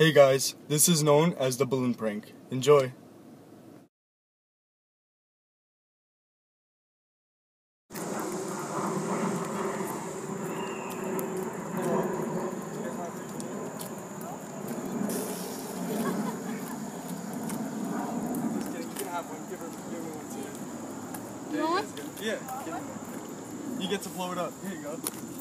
Hey guys, this is known as the balloon prank. Enjoy. You want? Yeah. You get to blow it up. Here you go.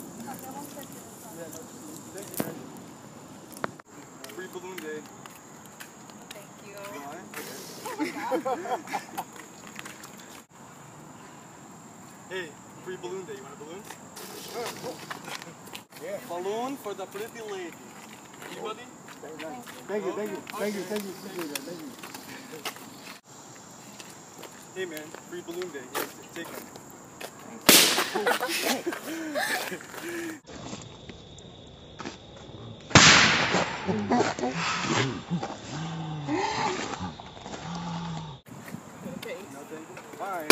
Free balloon day. Thank you. You want it? Hey, free balloon day. You want a balloon? Yeah. Balloon for the pretty lady. Anybody? Thank you. Appreciate that. Thank you. Hey man, free balloon day. Here, take one. Nothing. Bye.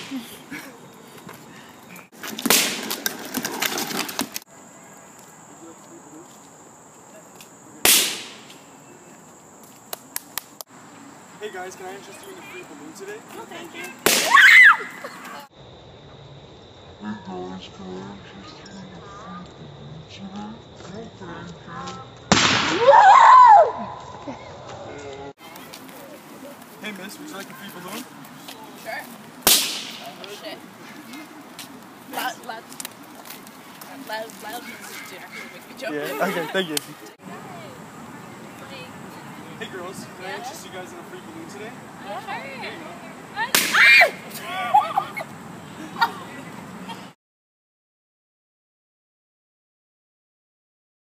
Hey guys, can I interest you in a free balloon today? No, thank you. Hey miss, would you like a free balloon? Sure. Shit. Loud music did actually make me jump. Yeah, okay, thank you. Hey. Hey girls, can I interest you guys in a free balloon today? Yeah, sure. Here you go.